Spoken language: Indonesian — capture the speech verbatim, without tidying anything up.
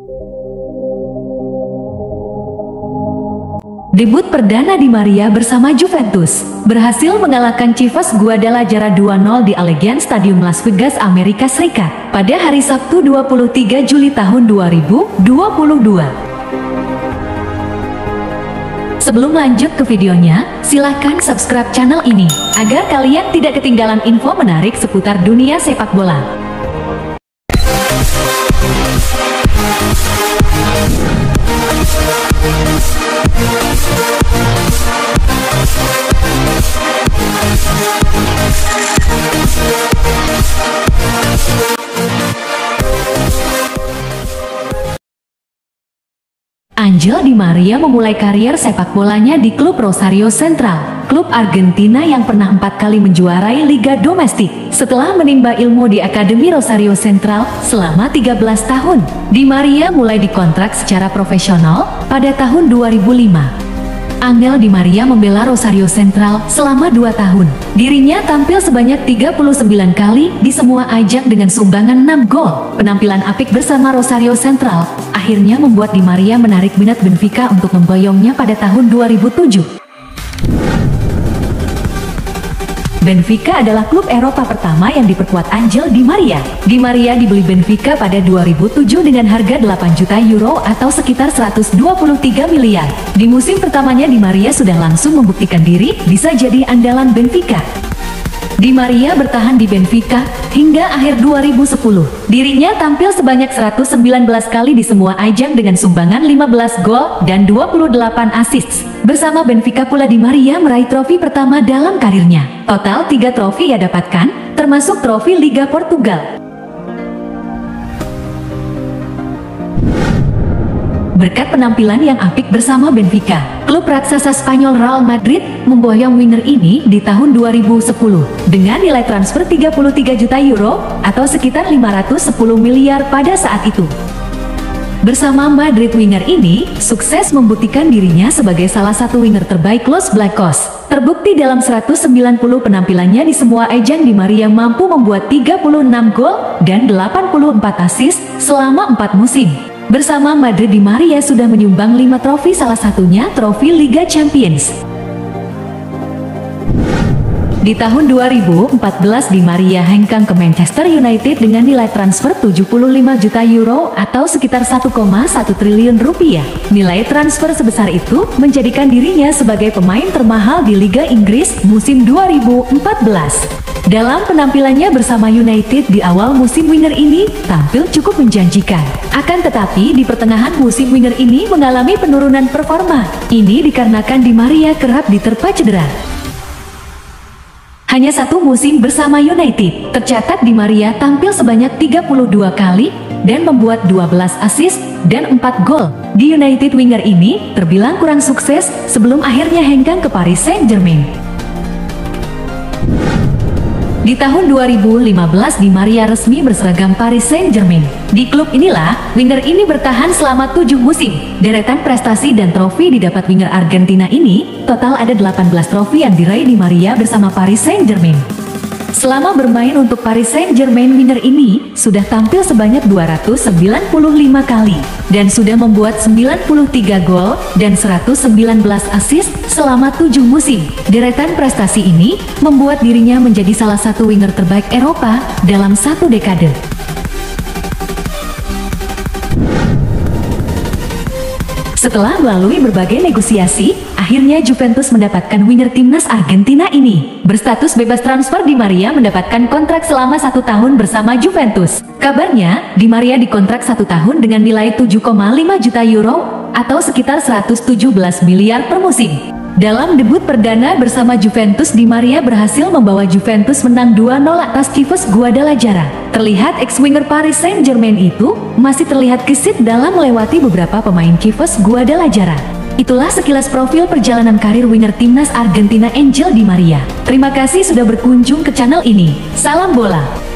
Debut perdana Di Maria bersama Juventus, berhasil mengalahkan Chivas Guadalajara dua nol di Allegiant Stadium Las Vegas, Amerika Serikat, pada hari Sabtu dua puluh tiga Juli tahun dua ribu dua puluh dua. Sebelum lanjut ke videonya, silahkan subscribe channel ini, agar kalian tidak ketinggalan info menarik seputar dunia sepak bola. Angel Di Maria memulai karier sepak bolanya di klub Rosario Central, klub Argentina yang pernah empat kali menjuarai liga domestik. Setelah menimba ilmu di Akademi Rosario Central selama tiga belas tahun, Di Maria mulai dikontrak secara profesional pada tahun dua ribu lima. Angel Di Maria membela Rosario Central selama dua tahun. Dirinya tampil sebanyak tiga puluh sembilan kali di semua ajang dengan sumbangan enam gol. Penampilan apik bersama Rosario Central akhirnya membuat Di Maria menarik minat Benfica untuk memboyongnya pada tahun dua ribu tujuh. Benfica adalah klub Eropa pertama yang diperkuat Angel Di Maria. Di Maria dibeli Benfica pada dua ribu tujuh dengan harga delapan juta euro atau sekitar seratus dua puluh tiga miliar. Di musim pertamanya Di Maria sudah langsung membuktikan diri bisa jadi andalan Benfica. Di Maria bertahan di Benfica hingga akhir dua ribu sepuluh. Dirinya tampil sebanyak seratus sembilan belas kali di semua ajang dengan sumbangan lima belas gol dan dua puluh delapan assist. Bersama Benfica pula Di Maria meraih trofi pertama dalam karirnya. Total tiga trofi ia dapatkan, termasuk trofi Liga Portugal. Berkat penampilan yang apik bersama Benfica, klub raksasa Spanyol Real Madrid memboyong winger ini di tahun dua ribu sepuluh dengan nilai transfer tiga puluh tiga juta euro atau sekitar lima ratus sepuluh miliar pada saat itu. Bersama Madrid, winger ini sukses membuktikan dirinya sebagai salah satu winger terbaik Los Blancos. Terbukti dalam seratus sembilan puluh penampilannya di semua ajang, Di Maria mampu membuat tiga puluh enam gol dan delapan puluh empat assist selama empat musim. Bersama Madrid, Di Maria sudah menyumbang lima trofi, salah satunya trofi Liga Champions. Di tahun dua ribu empat belas Di Maria hengkang ke Manchester United dengan nilai transfer tujuh puluh lima juta euro atau sekitar satu koma satu triliun rupiah. Nilai transfer sebesar itu menjadikan dirinya sebagai pemain termahal di Liga Inggris musim dua ribu empat belas. Dalam penampilannya bersama United di awal musim, winger ini tampil cukup menjanjikan. Akan tetapi di pertengahan musim winger ini mengalami penurunan performa. Ini dikarenakan Di Maria kerap diterpa cedera. Hanya satu musim bersama United, tercatat Di Maria tampil sebanyak tiga puluh dua kali dan membuat dua belas assist dan empat gol. Di United, winger ini terbilang kurang sukses sebelum akhirnya hengkang ke Paris Saint-Germain. Di tahun dua ribu lima belas Di Maria resmi berseragam Paris Saint-Germain. Di klub inilah winger ini bertahan selama tujuh musim. Deretan prestasi dan trofi didapat winger Argentina ini, total ada delapan belas trofi yang diraih Di Maria bersama Paris Saint-Germain. Selama bermain untuk Paris Saint-Germain, winger ini sudah tampil sebanyak dua ratus sembilan puluh lima kali dan sudah membuat sembilan puluh tiga gol dan seratus sembilan belas assist selama tujuh musim. Deretan prestasi ini membuat dirinya menjadi salah satu winger terbaik Eropa dalam satu dekade. Setelah melalui berbagai negosiasi, akhirnya Juventus mendapatkan winger timnas Argentina ini. Berstatus bebas transfer, Di Maria mendapatkan kontrak selama satu tahun bersama Juventus. Kabarnya, Di Maria dikontrak satu tahun dengan nilai tujuh koma lima juta euro atau sekitar seratus tujuh belas miliar per musim. Dalam debut perdana bersama Juventus, Di Maria berhasil membawa Juventus menang dua nol atas Chivas Guadalajara. Terlihat ex-winger Paris Saint-Germain itu masih terlihat gesit dalam melewati beberapa pemain Chivas Guadalajara. Itulah sekilas profil perjalanan karir winger timnas Argentina Angel Di Maria. Terima kasih sudah berkunjung ke channel ini. Salam bola!